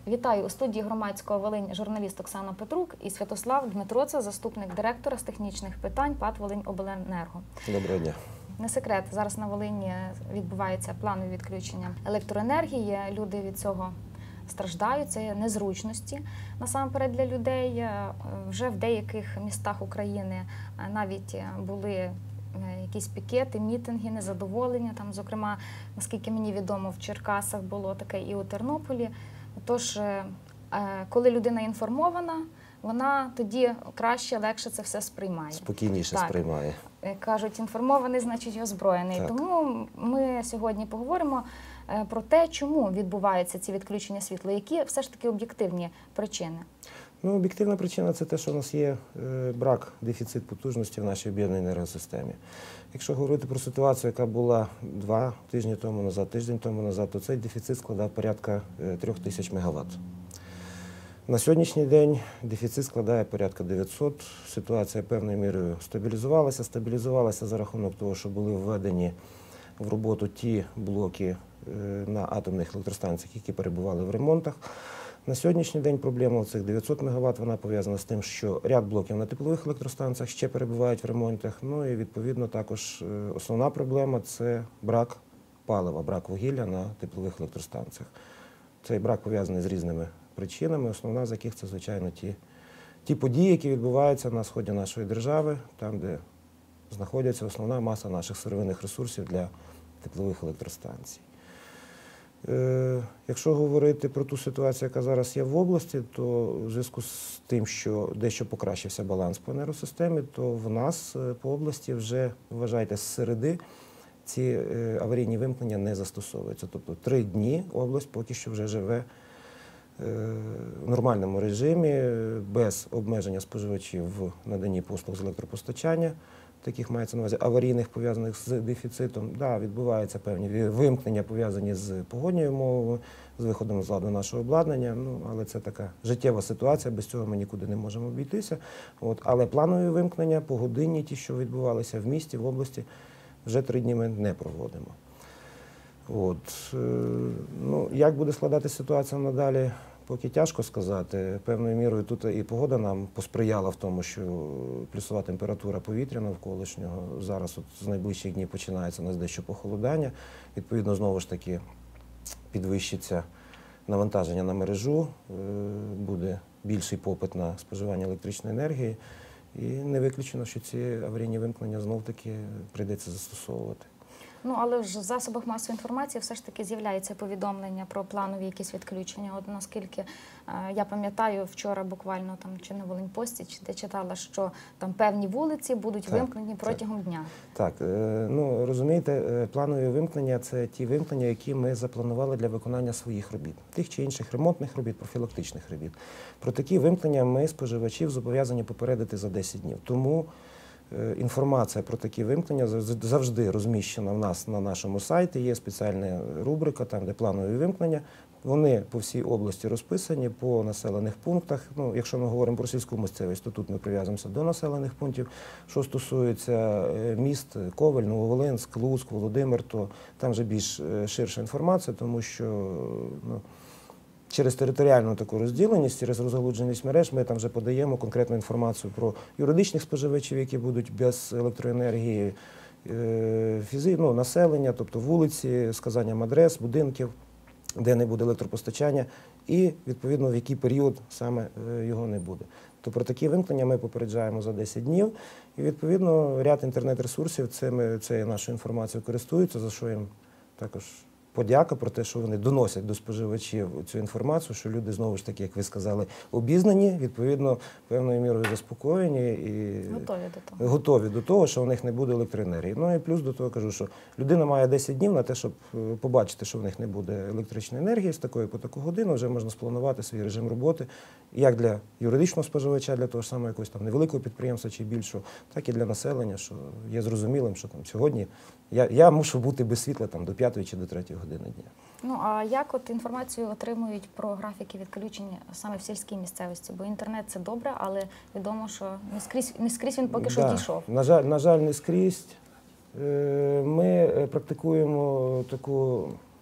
Вітаю у студії Громадського Волинь журналіст Оксана Петрук і Святослав Дмитро, це заступник директора з технічних питань ПАТ «Волиньобленерго». Доброго дня. Не секрет, зараз на Волині відбуваються планові відключення електроенергії, люди від цього страждають, це незручності насамперед для людей. Вже в деяких містах України навіть були якісь пікети, мітинги, незадоволення. Там, зокрема, наскільки мені відомо, в Черкасах було таке і у Тернополі. Тож, коли людина інформована, вона тоді краще, легше це все сприймає. Спокійніше сприймає. Кажуть, інформований, значить озброєний. Так. Тому ми сьогодні поговоримо про те, чому відбуваються ці відключення світла, які все ж таки об'єктивні причини. Ну, об'єктивна причина – це те, що у нас є брак, дефіцит потужності в нашій об'єднаній енергосистемі. Якщо говорити про ситуацію, яка була 2 тижні тому назад, тиждень тому назад, то цей дефіцит складав порядка 3000 МВт. На сьогоднішній день дефіцит складає порядка 900. Ситуація певною мірою стабілізувалася за рахунок того, що були введені в роботу ті блоки на атомних електростанціях, які перебували в ремонтах. На сьогоднішній день проблема цих 900 МВт, вона пов'язана з тим, що ряд блоків на теплових електростанціях ще перебувають в ремонтах. Ну і відповідно також основна проблема – це брак палива, брак вугілля на теплових електростанціях. Цей брак пов'язаний з різними причинами, основна з яких це, звичайно, ті події, які відбуваються на сході нашої держави, там, де знаходиться основна маса наших сировинних ресурсів для теплових електростанцій. Якщо говорити про ту ситуацію, яка зараз є в області, то в зв'язку з тим, що дещо покращився баланс по енергосистемі, то в нас по області вже, вважайте, з середи ці аварійні вимкнення не застосовуються. Тобто 3 дні область поки що вже живе в нормальному режимі, без обмеження споживачів в наданні послуг з електропостачання, таких мається на увазі аварійних, пов'язаних з дефіцитом. Да, відбуваються певні вимкнення, пов'язані з погодньою умовами, з виходом з ладу нашого обладнання, але це така життєва ситуація, без цього ми нікуди не можемо обійтися. Але планові вимкнення, погодинні, ті, що відбувалися в місті, в області, вже 3 дні ми не проводимо. Як буде складатися ситуація надалі, поки тяжко сказати. Певною мірою тут і погода нам посприяла в тому, що плюсова температура повітря навколишнього. Зараз з найближчих днів починається у нас дещо похолодання. Відповідно, знову ж таки, підвищиться навантаження на мережу, буде більший попит на споживання електричної енергії. І не виключено, що ці аварійні вимкнення знов-таки прийдеться застосовувати. Але ж в засобах масової інформації все ж таки з'являється повідомлення про планові якісь відключення. От наскільки я пам'ятаю, вчора буквально там чи на Волиньпості, де читала, що там певні вулиці будуть вимкнені протягом дня. Так, розумієте, планові вимкнення – це ті вимкнення, які ми запланували для виконання своїх робіт. Тих чи інших ремонтних робіт, профілактичних робіт. Про такі вимкнення ми споживачів зобов'язані попередити за 10 днів. Тому інформація про такі вимкнення завжди розміщена в нас на нашому сайті. Є спеціальна рубрика, там, де планові вимкнення. Вони по всій області розписані, по населених пунктах. Якщо ми говоримо про сільську місцевість, то тут ми прив'язуємося до населених пунктів. Що стосується міст Ковель, Нововолинськ, Луцьк, Володимир, то там вже більш ширша інформація, тому що через територіальну таку розділеність, через розгалудженість мереж ми там вже подаємо конкретну інформацію про юридичних споживачів, які будуть без електроенергії, населення, тобто вулиці, сказанням адрес, будинків, де не буде електропостачання і, відповідно, в який період саме його не буде. То про такі вимкнення ми попереджаємо за 10 днів і, відповідно, ряд інтернет-ресурсів цією нашою інформацією користуються, за що їм також подяка про те, що вони доносять до споживачів цю інформацію, що люди, знову ж таки, як ви сказали, обізнані, відповідно, певною мірою заспокоєні і готові до того, що у них не буде електроенергії. Ну і плюс до того кажу, що людина має 10 днів на те, щоб побачити, що в них не буде електричної енергії, з такої по таку годину вже можна спланувати свій режим роботи, як для юридичного споживача, для того ж самого якогось там невеликого підприємства чи більшого, так і для населення, що є зрозумілим, що там сьогодні я мушу бути без світла там до 5 чи до 3 години дня. А як от інформацію отримують про графіки відключення саме в сільській місцевості? Бо інтернет – це добре, але відомо, що не скрізь він поки що дійшов. На жаль, не скрізь. Ми практикуємо таку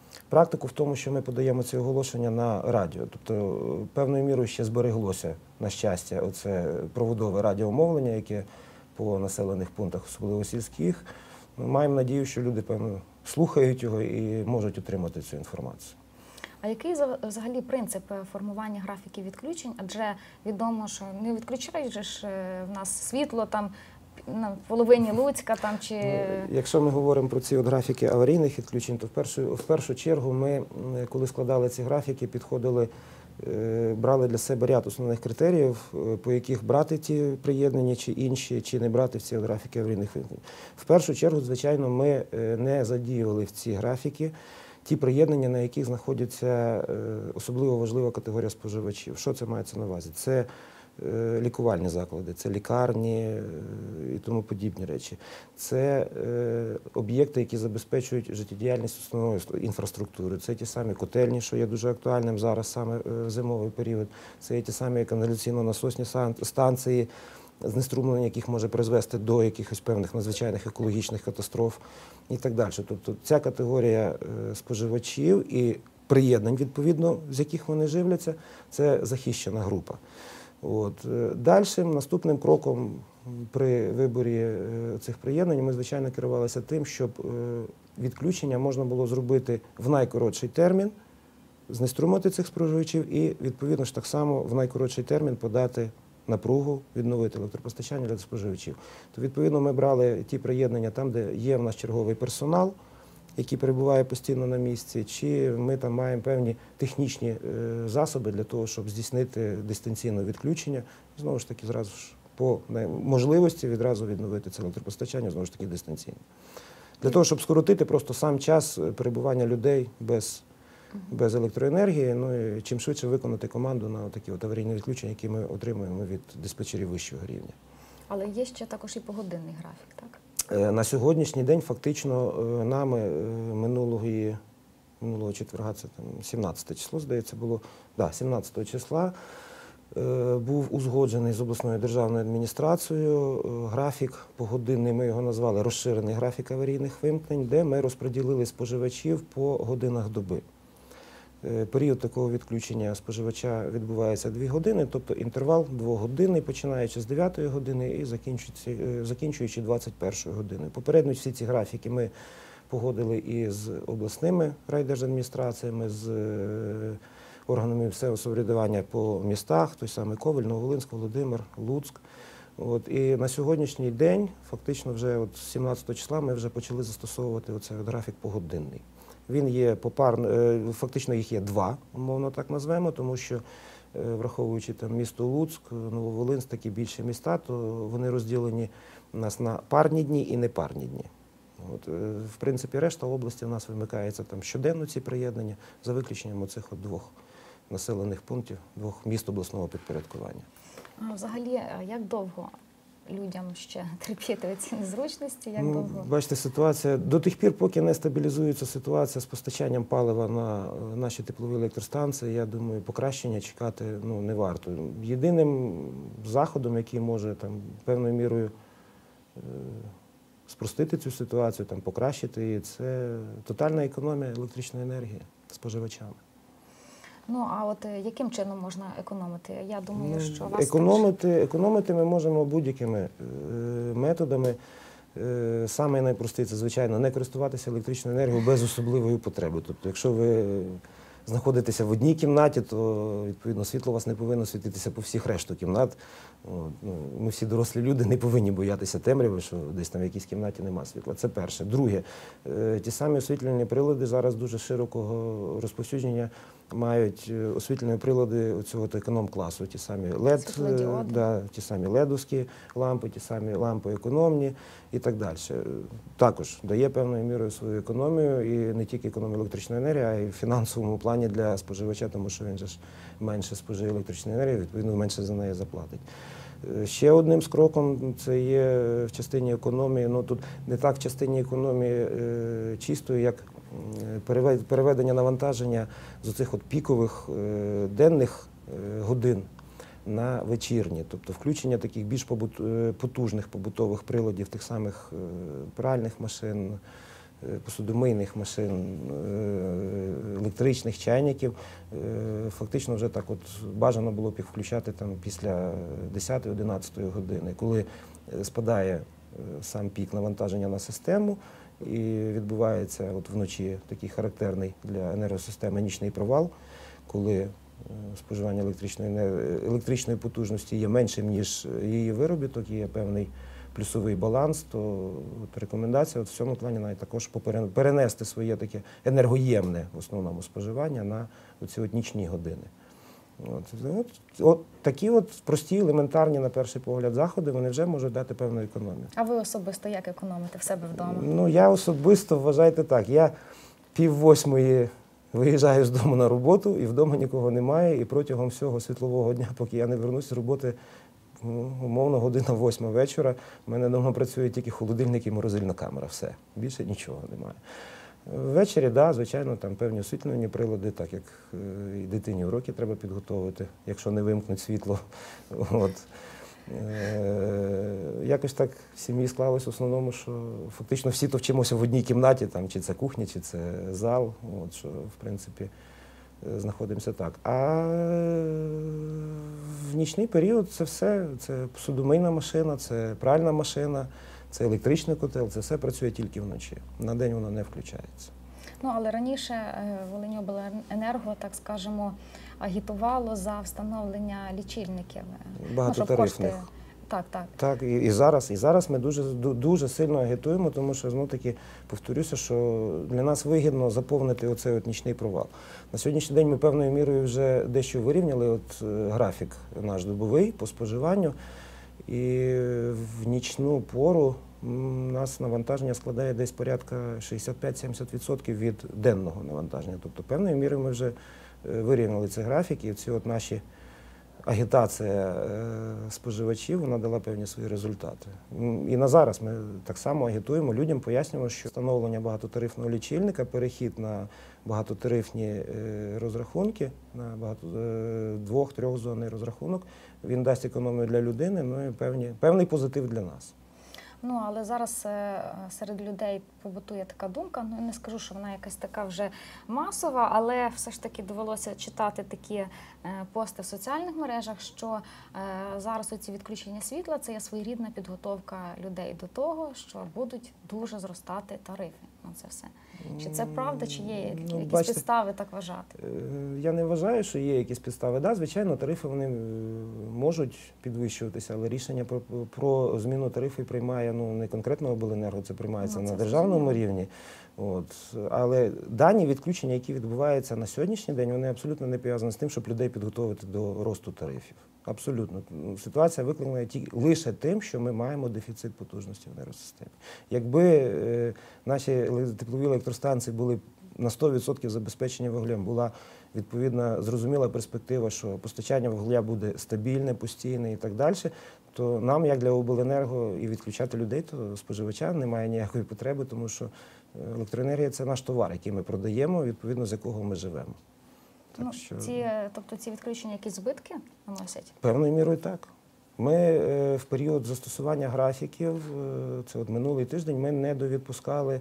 Практику в тому, що ми подаємо ці оголошення на радіо. Тобто певною мірою ще збереглося, на щастя, оце проводове радіомовлення, яке по населених пунктах, особливо сільських. Ми маємо надію, що люди, певно, слухають його і можуть отримати цю інформацію. А який взагалі принцип формування графіків відключень? Адже відомо, що не відключають же ж в нас світло там на половині Луцька там чи… Якщо ми говоримо про ці от графіки аварійних відключень, то в першу чергу ми, коли складали ці графіки, підходили, брали для себе ряд основних критеріїв, по яких брати ті приєднані чи інші, чи не брати в ці графіки аварійних відключень. В першу чергу, звичайно, ми не задіювали в ці графіки ті приєднання, на яких знаходиться особливо важлива категорія споживачів. Що це мається на увазі? Це лікувальні заклади, це лікарні і тому подібні речі. Це об'єкти, які забезпечують життєдіяльність основної інфраструктури. Це ті самі котельні, що є дуже актуальним зараз саме в зимовий період. Це є ті самі каналізаційно-насосні станції, знеструмлення яких може призвести до якихось певних надзвичайних екологічних катастроф і так далі. Тобто ця категорія споживачів і приєднань, відповідно, з яких вони живляться, це захищена група. Далі, наступним кроком при виборі цих приєднань ми, звичайно, керувалися тим, щоб відключення можна було зробити в найкоротший термін, знеструмити цих споживачів і, відповідно ж, так само в найкоротший термін подати напругу, відновити електропостачання для споживачів. То, відповідно, ми брали ті приєднання там, де є в нас черговий персонал, який перебуває постійно на місці, чи ми там маємо певні технічні засоби для того, щоб здійснити дистанційне відключення, знову ж таки, зразу ж по можливості відразу відновити це електропостачання, знову ж таки, дистанційно. Для того, щоб скоротити просто сам час перебування людей без електроенергії, ну і чим швидше виконати команду на такі от аварійні відключення, які ми отримуємо від диспетчерів вищого рівня. Але є ще також і погодинний графік, так? На сьогоднішній день фактично нами минулого четверга, це там 17 число, здається, було, 17 числа, був узгоджений з обласною державною адміністрацією графік погодинний, ми його назвали розширений графік аварійних вимкнень, де ми розподілили споживачів по годинах доби. Період такого відключення споживача відбувається 2 години, тобто інтервал 2-годинний, починаючи з 9 години і закінчуючи 21 годиною. Попередньо всі ці графіки ми погодили і з обласними райдержадміністраціями, з органами місцевого самоврядування по містах, той самий Ковель, Нововолинськ, Володимир, Луцьк. І на сьогоднішній день, фактично вже з 17 числа, ми вже почали застосовувати оцей графік погодинний. Він є попарно, фактично їх є 2, умовно так назвемо, тому що, враховуючи там місто Луцьк, Нововолинськ, такі більші міста, то вони розділені у нас на парні дні і непарні дні. В принципі, решта області у нас вимикається там щоденно ці приєднання, за виключенням оцих 2 населених пунктів, 2 міст обласного підпорядкування. Взагалі, як довго людям ще терпіти ці незручності, як довго? Бачите, ситуація до тих пір, поки не стабілізується ситуація з постачанням палива на наші теплові електростанції, я думаю, покращення чекати не варто. Єдиним заходом, який може там певною мірою спростити цю ситуацію, там покращити її, це тотальна економія електричної енергії споживачами. А от яким чином можна економити? Я думаю, що вас економити ми можемо будь-якими методами. Саме найпростіше, це, звичайно, не користуватися електричною енергією без особливої потреби. Тобто, якщо ви знаходитеся в одній кімнаті, то, відповідно, світло у вас не повинно світитися по всіх решту кімнат. Ми всі дорослі люди не повинні боятися темряви, що десь там в якійсь кімнаті нема світла. Це перше. Друге, ті самі освітлювальні прилади зараз дуже широкого розповсюдження мають освітлювальні прилади цього економ-класу, ті самі ті самі ледовські лампи, ті самі лампи економні і так далі. Також дає певною мірою свою економію, і не тільки економію електричної енергії, а й в фінансовому плані для споживача, тому що він же ж менше споживає електричної енергії, відповідно, менше за неї заплатить. Ще одним з кроком це є в частині економії, тут не так в частині економії чистої, як переведення навантаження з оцих пікових денних годин на вечірні, тобто включення таких більш потужних побутових приладів, тих самих пральних машин, посудомийних машин, електричних чайників, фактично вже так от бажано було б їх включати там після 10-11 години, коли спадає сам пік навантаження на систему і відбувається от вночі такий характерний для енергосистеми нічний провал, коли споживання електричної потужності є меншим, ніж її виробіток, є певний плюсовий баланс, то рекомендація в цьому плані навіть також перенести своє таке енергоємне в основному споживання на оці от нічні години. От такі от прості, елементарні, на перший погляд, заходи, вони вже можуть дати певну економію. А ви особисто як економите в себе вдома? Ну, я особисто, вважайте так, я 7:30 виїжджаю з дому на роботу, і вдома нікого немає, і протягом всього світлового дня, поки я не вернусь з роботи, умовно, 8:00 вечора, в мене вдома працює тільки холодильник і морозильна камера, все, більше нічого немає. Ввечері, да, звичайно, там певні освітлювальні прилади, так як і дитині уроки треба підготовити, якщо не вимкнуть світло. От. Якось так в сім'ї склалось в основному, що фактично всі то вчимося в одній кімнаті, там, чи це кухня, чи це зал, от, що, в принципі, знаходимося так. А в нічний період це все, це посудомийна машина, це пральна машина, це електричний котел, це все працює тільки вночі. На день воно не включається. Ну, але раніше Волиньобленерго, так скажемо, агітувало за встановлення лічильників. Багатотарифних. Так. Так, і зараз ми дуже сильно агітуємо, тому що, знов таки, повторюся, що для нас вигідно заповнити оцей от нічний провал. На сьогоднішній день ми певною мірою вже дещо вирівняли графік наш добовий по споживанню, і в нічну пору у нас навантаження складає десь порядка 65-70% від денного навантаження. Тобто певною мірою ми вже вирівняли цей графік, і ці от наші агітація споживачів, вона дала певні свої результати. І на зараз ми так само агітуємо, людям пояснюємо, що встановлення багатотарифного лічильника, перехід на багатотарифні розрахунки, на двох-трьохзонний розрахунок, він дасть економію для людини, ну і певний позитив для нас. Ну, але зараз серед людей побутує така думка, ну, не скажу, що вона якась така вже масова, але все ж таки довелося читати такі пости в соціальних мережах, що зараз оці відключення світла – це є своєрідна підготовка людей до того, що будуть дуже зростати тарифи на це все. Чи це правда, чи є якісь підстави так вважати? Я не вважаю, що є якісь підстави. Да, звичайно, тарифи вони можуть підвищуватися, але рішення про зміну тарифів приймає не конкретно обленерго, це приймається на державному рівні. От. Але дані відключення, які відбуваються на сьогоднішній день, вони абсолютно не пов'язані з тим, щоб людей підготовити до росту тарифів. Абсолютно. Ситуація викликана лише тим, що ми маємо дефіцит потужності в енергосистемі. Якби наші теплові електростанції були на 100% забезпечені вуглем, була відповідна зрозуміла перспектива, що постачання вугля буде стабільне, постійне і так далі, то нам, як для обленерго, і відключати людей, то споживача немає ніякої потреби, тому що електроенергія – це наш товар, який ми продаємо, відповідно з якого ми живемо. Так, тобто ці відключення якісь збитки наносять? Певною мірою так. Ми в період застосування графіків, це от минулий тиждень, ми не довідпускали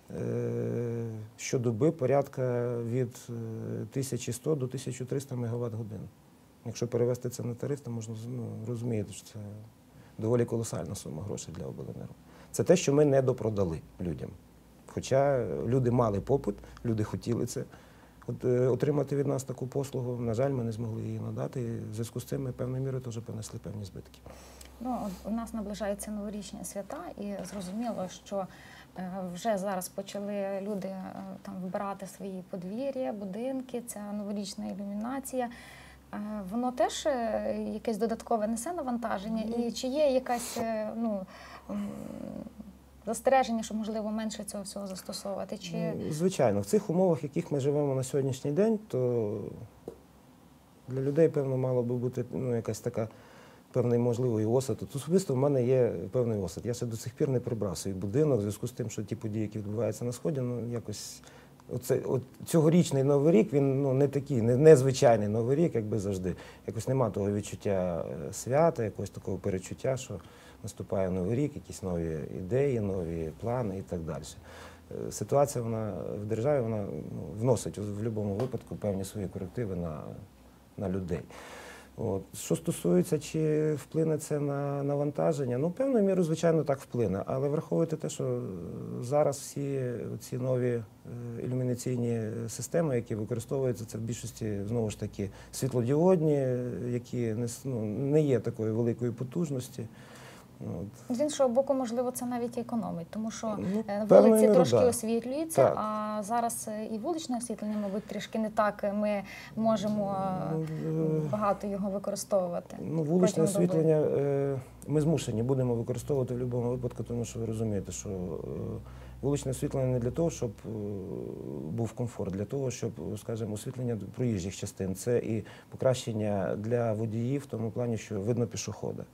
щодоби порядка від 1100 до 1300 МВт-годин. Якщо перевести це на тариф, то можна розуміти, що це доволі колосальна сума грошей для обленерго. Це те, що ми не допродали людям. Хоча люди мали попит, люди хотіли це. Отримати від нас таку послугу, на жаль, ми не змогли її надати. І в зв'язку з цим ми певною мірою теж понесли певні збитки. Ну, у нас наближаються новорічні свята, і зрозуміло, що вже зараз почали люди там вибирати свої подвір'я, будинки, ця новорічна ілюмінація. Воно теж якесь додаткове несе навантаження? І чи є якась застереження, що, можливо, менше цього всього застосовувати? Звичайно, в цих умовах, в яких ми живемо на сьогоднішній день, то для людей, певно, мало би бути якась така певний можливий осад. Тут особисто в мене є певний осад. Я ще до сих пір не прибрав свій будинок в зв'язку з тим, що ті події, які відбуваються на Сході, якось цьогорічний Новий рік, він не такий, незвичайний Новий рік, якби завжди. Якось нема того відчуття свята, якогось такого перечуття, що наступає Новий рік, якісь нові ідеї, нові плани і так далі. ситуація вона в державі вона вносить в будь-якому випадку певні свої корективи на людей. От. Що стосується, чи вплине це на навантаження, ну, певною мірою, звичайно, так вплине. Але враховуйте те, що зараз всі ці нові ілюмінаційні системи, які використовуються, це в більшості, знову ж таки, світлодіодні, які не є такої великої потужності. От. З іншого боку, можливо, це навіть і економить, тому що певною вулиці мірою, трошки да. освітлюються, Так. а зараз і вуличне освітлення, мабуть, трішки не так. Ми можемо багато його використовувати. Вуличне протягом доби. освітлення ми змушені будемо використовувати в будь-якому випадку, тому що ви розумієте, що вуличне освітлення не для того, щоб був комфорт, для того, щоб, скажімо, освітлення проїжджих частин. Це і покращення для водіїв в тому плані, що видно пішохода.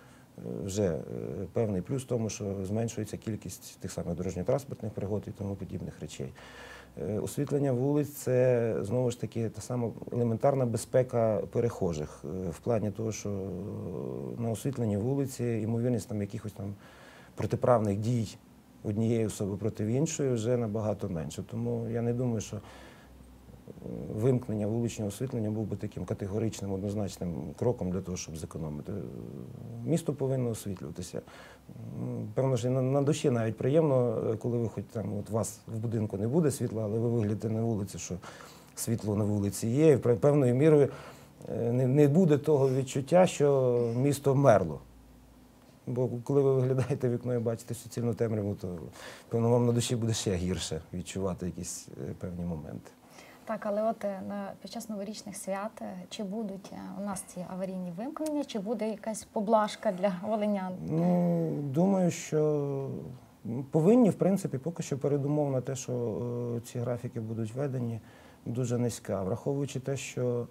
Вже певний плюс в тому, що зменшується кількість тих самих дорожньо-транспортних пригод і тому подібних речей. Освітлення вулиць – це, знову ж таки, та сама елементарна безпека перехожих. В плані того, що на освітленні вулиці ймовірність там якихось там протиправних дій однієї особи проти іншої вже набагато менше. Тому я не думаю, що вимкнення вуличного освітлення був би таким категоричним, однозначним кроком для того, щоб зекономити. Місто повинно освітлюватися. Певно, що на душі навіть приємно, коли ви хоч там, от у вас в будинку не буде світла, але ви виглядите на вулиці, що світло на вулиці є, і певною мірою не буде того відчуття, що місто вмерло. Бо коли ви виглядаєте в вікно і бачите суцільну темряву, то, певно, вам на душі буде ще гірше відчувати якісь певні моменти. Так, але от під час новорічних свят чи будуть у нас ці аварійні вимкнення, чи буде якась поблажка для волинян? Ну, думаю, що повинні, в принципі, поки що передумов на те, що ці графіки будуть введені, дуже низька. Враховуючи те, що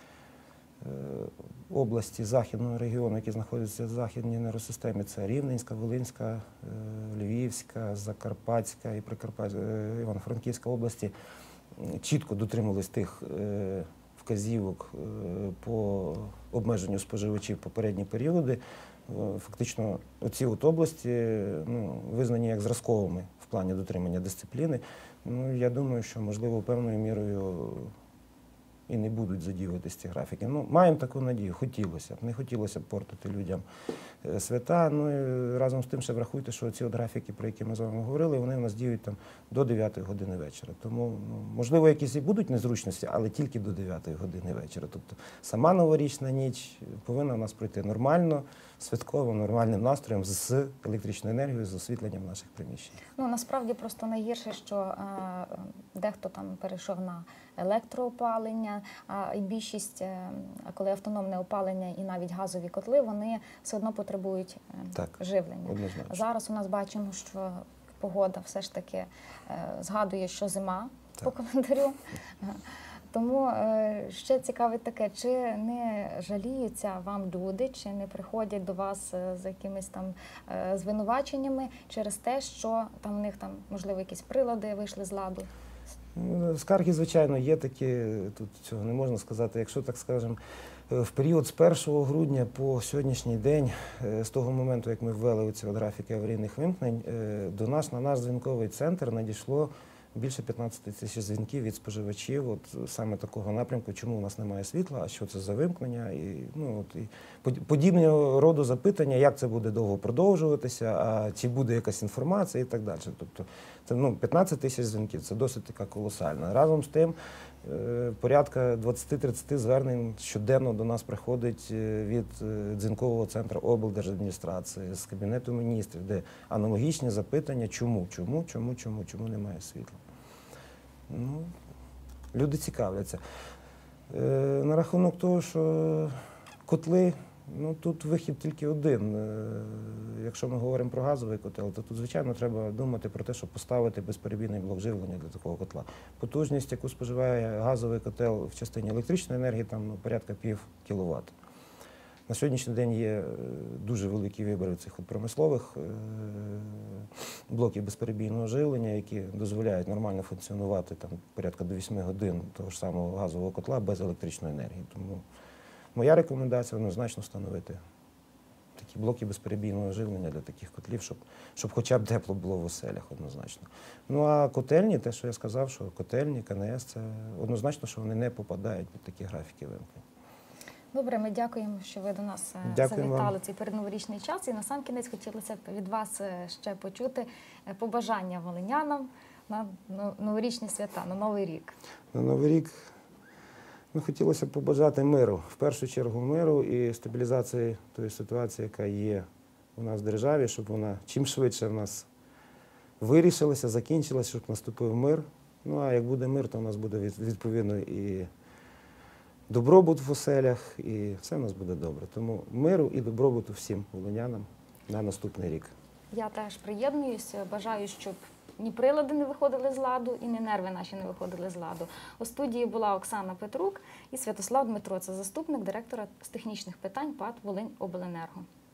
області Західного регіону, які знаходяться в західній енергосистемі, це Рівненська, Волинська, Львівська, Закарпатська і Івано-Франківська області, чітко дотримувались тих вказівок по обмеженню споживачів попередні періоди. Фактично, оці от області визнані як зразковими в плані дотримання дисципліни. Я думаю, що, можливо, певною мірою і не будуть задіюватись ці графіки. Маємо таку надію, хотілося б. Не хотілося б портити людям свята. І разом з тим ще врахуйте, що ці от графіки, про які ми з вами говорили, вони у нас діють там до 9 години вечора. Тому, можливо, якісь і будуть незручності, але тільки до 9 години вечора. Тобто сама новорічна ніч повинна у нас пройти нормально, святково, нормальним настроєм, з електричною енергією, з освітленням наших приміщень. Насправді просто найгірше, що дехто там перейшов на електроопалення, і більшість, коли автономне опалення і навіть газові котли, вони все одно потребують живлення. Однозначно. Зараз у нас бачимо, що погода все ж таки згадує, що зима по календарю. Тому ще цікавить таке, чи не жаліються вам люди, чи не приходять до вас з якимись там звинуваченнями через те, що там у них там, можливо, якісь прилади вийшли з ладу? Скарги, звичайно, є такі, тут цього не можна сказати. Якщо, так скажемо, в період з 1 грудня по сьогоднішній день, з того моменту, як ми ввели оці графіки аварійних вимкнень, до нас, на наш дзвінковий центр надійшло більше 15 тисяч дзвінків від споживачів, от саме такого напрямку, чому у нас немає світла, а що це за вимкнення, і подібного роду запитання, як це буде довго продовжуватися, а чи буде якась інформація і так далі. Тобто це 15 тисяч дзвінків, це досить така колосальна. Разом з тим, порядка 20-30 звернень щоденно до нас приходить від дзвінкового центру облдержадміністрації, з Кабінету міністрів, де аналогічні запитання, чому немає світла. Люди цікавляться. На рахунок того, що котли, тут вихід тільки один. Якщо ми говоримо про газовий котел, то тут, звичайно, треба думати про те, щоб поставити безперебійний блок живлення для такого котла. Потужність, яку споживає газовий котел в частині електричної енергії, там порядка пів кіловат. На сьогоднішній день є дуже великий вибір цих промислових блоків безперебійного живлення, які дозволяють нормально функціонувати там порядка до 8 годин того ж самого газового котла без електричної енергії. Тому моя рекомендація однозначно встановити такі блоки безперебійного живлення для таких котлів, щоб хоча б тепло було в оселях однозначно. Ну а котельні, те, що я сказав, що котельні, КНС, це однозначно, що вони не попадають під такі графіки вимкнень. Добре, ми дякуємо, що ви до нас Дякую завітали вам. цей передноворічний час. І насамкінець хотілося б від вас ще почути побажання волинянам на новорічні свята, на Новий рік. На Новий рік хотілося б побажати миру. В першу чергу миру і стабілізації тої ситуації, яка є у нас в державі, щоб вона чим швидше в нас вирішилася, закінчилася, щоб наступив мир. Ну а як буде мир, то у нас буде відповідно і добробут в оселях, і все у нас буде добре. Тому миру і добробуту всім волинянам на наступний рік. Я теж приєднуюся, бажаю, щоб ні прилади не виходили з ладу, і ні нерви наші не виходили з ладу. У студії була Оксана Петрук і Святослав Дмитро, це заступник директора з технічних питань ПАТ «Волиньобленерго».